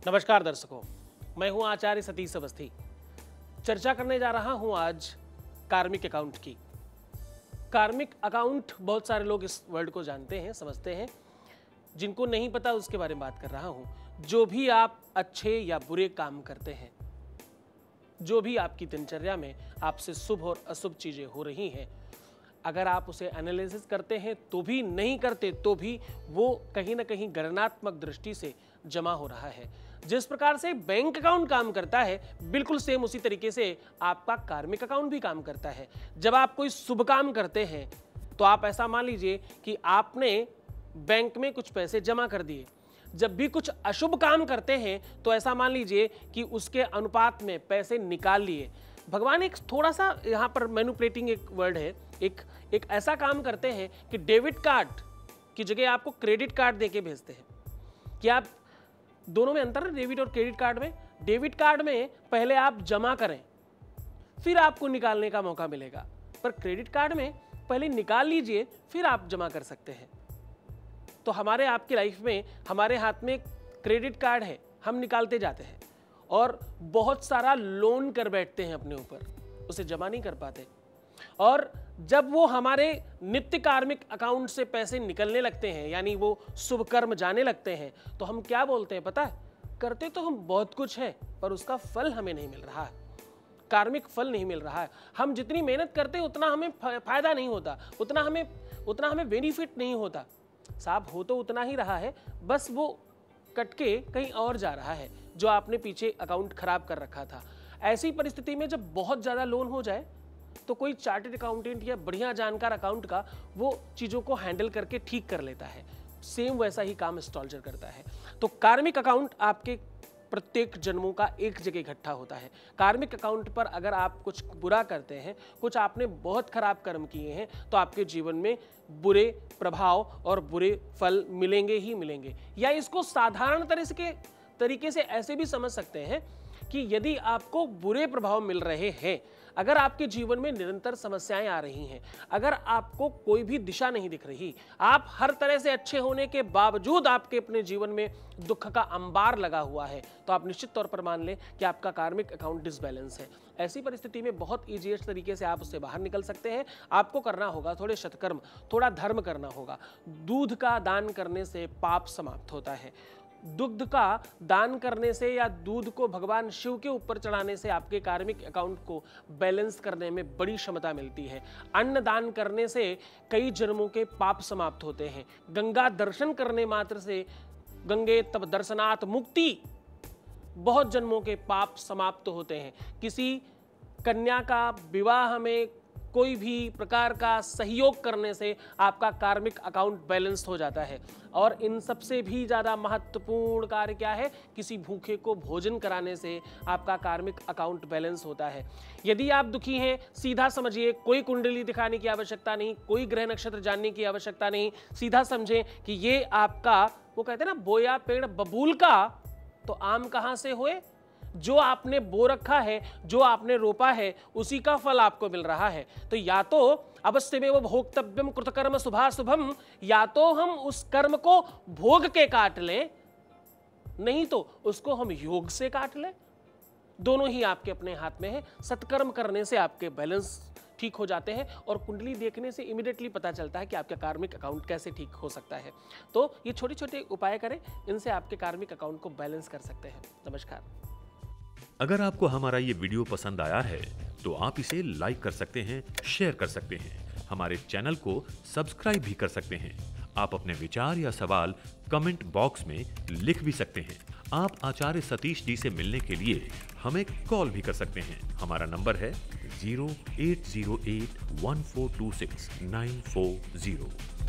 नमस्कार दर्शकों, मैं हूं आचार्य सतीश अवस्थी। चर्चा करने जा रहा हूं आज कार्मिक अकाउंट की। कार्मिक अकाउंट बहुत सारे लोग इस वर्ड को जानते हैं, समझते हैं। जिनको नहीं पता उसके बारे में बात कर रहा हूं। जो भी आप अच्छे या बुरे काम करते हैं, जो भी आपकी दिनचर्या में आपसे शुभ और अशुभ चीजें हो रही हैं, अगर आप उसे एनालिसिस करते हैं तो भी, नहीं करते तो भी, वो कहीं ना कहीं गणनात्मक दृष्टि से जमा हो रहा है। जिस प्रकार से बैंक अकाउंट काम करता है, बिल्कुल सेम उसी तरीके से आपका कार्मिक अकाउंट भी काम करता है। जब आप कोई शुभ काम करते हैं तो आप ऐसा मान लीजिए कि आपने बैंक में कुछ पैसे जमा कर दिए। जब भी कुछ अशुभ काम करते हैं तो ऐसा मान लीजिए कि उसके अनुपात में पैसे निकाल लिए। भगवान एक थोड़ा सा यहाँ पर मैनिपुलेटिंग एक वर्ड है, एक ऐसा काम करते हैं कि डेबिट कार्ड की जगह आपको क्रेडिट कार्ड देके भेजते हैं। कि आप दोनों में अंतर है, डेबिट और क्रेडिट कार्ड में। डेबिट कार्ड में पहले आप जमा करें, फिर आपको निकालने का मौका मिलेगा, पर क्रेडिट कार्ड में पहले निकाल लीजिए, फिर आप जमा कर सकते हैं। तो हमारे आपकी लाइफ में हमारे हाथ में क्रेडिट कार्ड है, हम निकालते जाते हैं और बहुत सारा लोन कर बैठते हैं अपने ऊपर, उसे जमा नहीं कर पाते। और जब वो हमारे नित्य कार्मिक अकाउंट से पैसे निकलने लगते हैं, यानी वो शुभ कर्म जाने लगते हैं, तो हम क्या बोलते हैं पता है? करते तो हम बहुत कुछ है, पर उसका फल हमें नहीं मिल रहा है, कार्मिक फल नहीं मिल रहा है। हम जितनी मेहनत करते हैं उतना हमें फायदा नहीं होता, उतना हमें बेनिफिट नहीं होता। साहब हो तो उतना ही रहा है, बस वो कट के कहीं और जा रहा है, जो आपने पीछे अकाउंट खराब कर रखा था। ऐसी परिस्थिति में जब बहुत ज्यादा लोन हो जाए तो कोई चार्टर्ड अकाउंटेंट या बढ़िया जानकार अकाउंट का वो चीजों को हैंडल करके ठीक कर लेता है। सेम वैसा ही काम एस्ट्रोलजर करता है। तो कार्मिक अकाउंट आपके प्रत्येक जन्मों का एक जगह इकट्ठा होता है। कार्मिक अकाउंट पर अगर आप कुछ बुरा करते हैं, कुछ आपने बहुत खराब कर्म किए हैं, तो आपके जीवन में बुरे प्रभाव और बुरे फल मिलेंगे ही मिलेंगे। या इसको साधारण तरीके से ऐसे भी समझ सकते हैं कि यदि आपको बुरे प्रभाव मिल रहे हैं, अगर आपके जीवन में निरंतर समस्याएं आ रही हैं, अगर आपको कोई भी दिशा नहीं दिख रही, आप हर तरह से अच्छे होने के बावजूद आपके अपने जीवन में दुख का अंबार लगा हुआ है, तो आप निश्चित तौर पर मान लें कि आपका कार्मिक अकाउंट डिसबैलेंस है। ऐसी परिस्थिति में बहुत ईजीएस्ट तरीके से आप उससे बाहर निकल सकते हैं। आपको करना होगा थोड़े सत्कर्म, थोड़ा धर्म करना होगा। दूध का दान करने से पाप समाप्त होता है। दुग्ध का दान करने से या दूध को भगवान शिव के ऊपर चढ़ाने से आपके कार्मिक अकाउंट को बैलेंस करने में बड़ी क्षमता मिलती है। अन्न दान करने से कई जन्मों के पाप समाप्त होते हैं। गंगा दर्शन करने मात्र से, गंगे तब दर्शनात् मुक्ति, बहुत जन्मों के पाप समाप्त होते हैं। किसी कन्या का विवाह में कोई भी प्रकार का सहयोग करने से आपका कार्मिक अकाउंट बैलेंस हो जाता है। और इन सबसे भी ज़्यादा महत्वपूर्ण कार्य क्या है? किसी भूखे को भोजन कराने से आपका कार्मिक अकाउंट बैलेंस होता है। यदि आप दुखी हैं, सीधा समझिए, कोई कुंडली दिखाने की आवश्यकता नहीं, कोई ग्रह नक्षत्र जानने की आवश्यकता नहीं। सीधा समझें कि ये आपका, वो कहते हैं ना, बोया पेड़ बबूल का तो आम कहाँ से हुए? जो आपने बो रखा है, जो आपने रोपा है, उसी का फल आपको मिल रहा है। तो या तो अवश्यमेव भोक्तव्यम कृतकर्म शुभाशुभम, या तो हम उस कर्म को भोग के काट लें, नहीं तो उसको हम योग से काट लें। दोनों ही आपके अपने हाथ में है। सत्कर्म करने से आपके बैलेंस ठीक हो जाते हैं और कुंडली देखने से इमीडिएटली पता चलता है कि आपका कार्मिक अकाउंट कैसे ठीक हो सकता है। तो ये छोटे छोटे उपाय करें, इनसे आपके कार्मिक अकाउंट को बैलेंस कर सकते हैं। नमस्कार। अगर आपको हमारा ये वीडियो पसंद आया है तो आप इसे लाइक कर सकते हैं, शेयर कर सकते हैं, हमारे चैनल को सब्सक्राइब भी कर सकते हैं। आप अपने विचार या सवाल कमेंट बॉक्स में लिख भी सकते हैं। आप आचार्य सतीश जी से मिलने के लिए हमें कॉल भी कर सकते हैं। हमारा नंबर है 0808 1426 940।